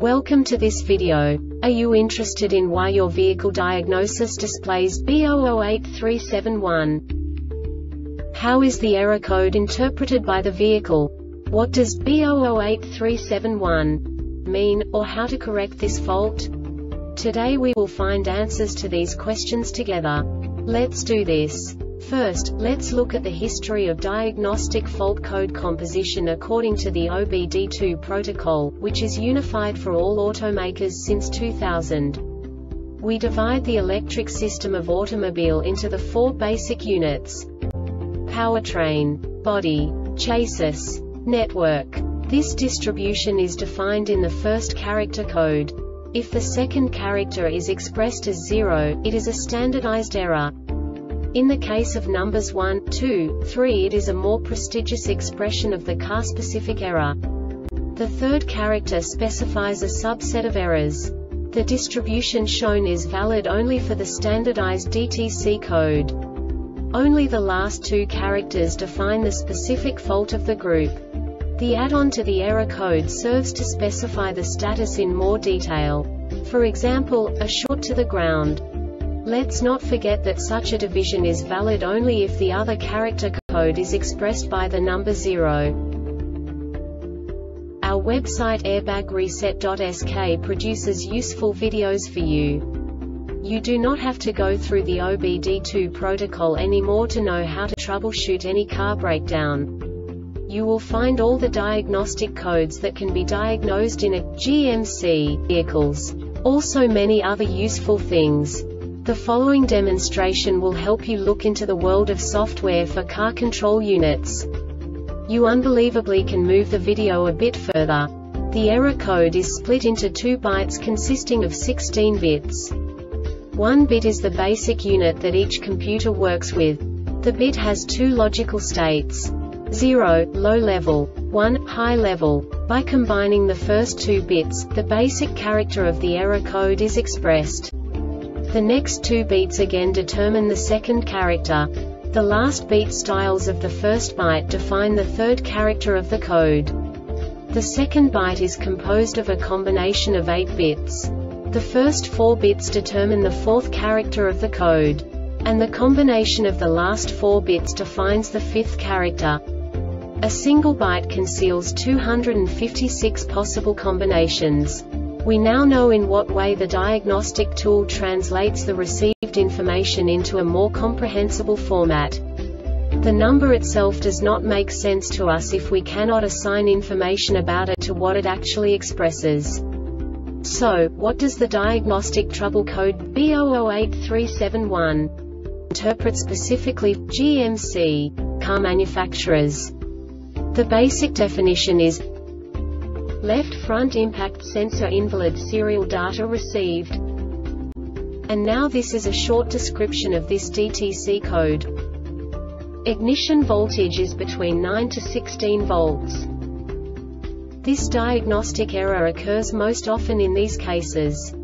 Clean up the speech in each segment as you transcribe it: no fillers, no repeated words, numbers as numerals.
Welcome to this video. Are you interested in why your vehicle diagnosis displays B008371? How is the error code interpreted by the vehicle? What does B008371 mean, or how to correct this fault? Today we will find answers to these questions together. Let's do this. First, let's look at the history of diagnostic fault code composition according to the OBD2 protocol, which is unified for all automakers since 2000. We divide the electric system of automobile into the four basic units: powertrain, body, chassis, network. This distribution is defined in the first character code. If the second character is expressed as 0, it is a standardized error. In the case of numbers 1, 2, 3, it is a more prestigious expression of the car-specific error. The third character specifies a subset of errors. The distribution shown is valid only for the standardized DTC code. Only the last two characters define the specific fault of the group. The add-on to the error code serves to specify the status in more detail. For example, a short to the ground. Let's not forget that such a division is valid only if the other character code is expressed by the number 0. Our website airbagreset.sk produces useful videos for you. You do not have to go through the OBD2 protocol anymore to know how to troubleshoot any car breakdown. You will find all the diagnostic codes that can be diagnosed in a GMC vehicles. Also many other useful things. The following demonstration will help you look into the world of software for car control units. You unbelievably can move the video a bit further. The error code is split into 2 bytes consisting of 16 bits. 1 bit is the basic unit that each computer works with. The bit has 2 logical states: 0, low level, 1, high level. By combining the first 2 bits, the basic character of the error code is expressed. The next 2 beats again determine the second character. The last beat styles of the first byte define the third character of the code. The second byte is composed of a combination of 8 bits. The first 4 bits determine the fourth character of the code. And the combination of the last 4 bits defines the fifth character. A single byte conceals 256 possible combinations. We now know in what way the diagnostic tool translates the received information into a more comprehensible format. The number itself does not make sense to us if we cannot assign information about it to what it actually expresses. So, what does the diagnostic trouble code B008371 interpret specifically for GMC car manufacturers? The basic definition is: left front impact sensor invalid serial data received. And now this is a short description of this DTC code. Ignition voltage is between 9 to 16 volts. This diagnostic error occurs most often in these cases.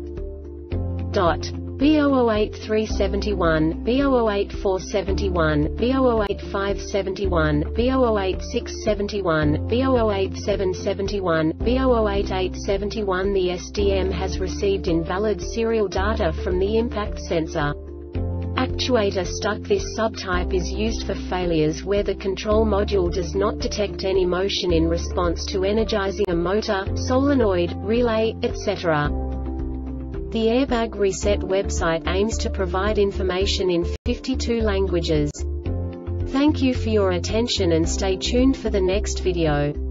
B008371, B008471, B008571, B008671, B008771, B008871. The SDM has received invalid serial data from the impact sensor. Actuator stuck. This subtype is used for failures where the control module does not detect any motion in response to energizing a motor, solenoid, relay, etc. The Airbag Reset website aims to provide information in 52 languages. Thank you for your attention and stay tuned for the next video.